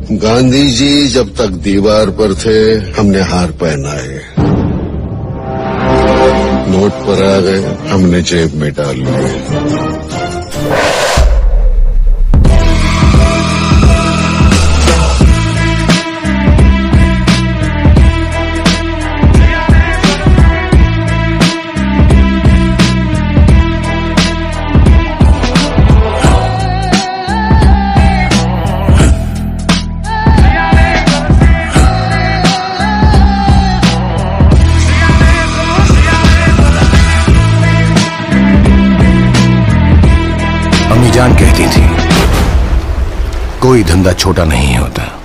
गांधी जी जब तक दीवार पर थे हमने हार पहनाए, नोट पर आ गए हमने जेब में डाल लिए। अम्मी जान कहती थी कोई धंधा छोटा नहीं होता।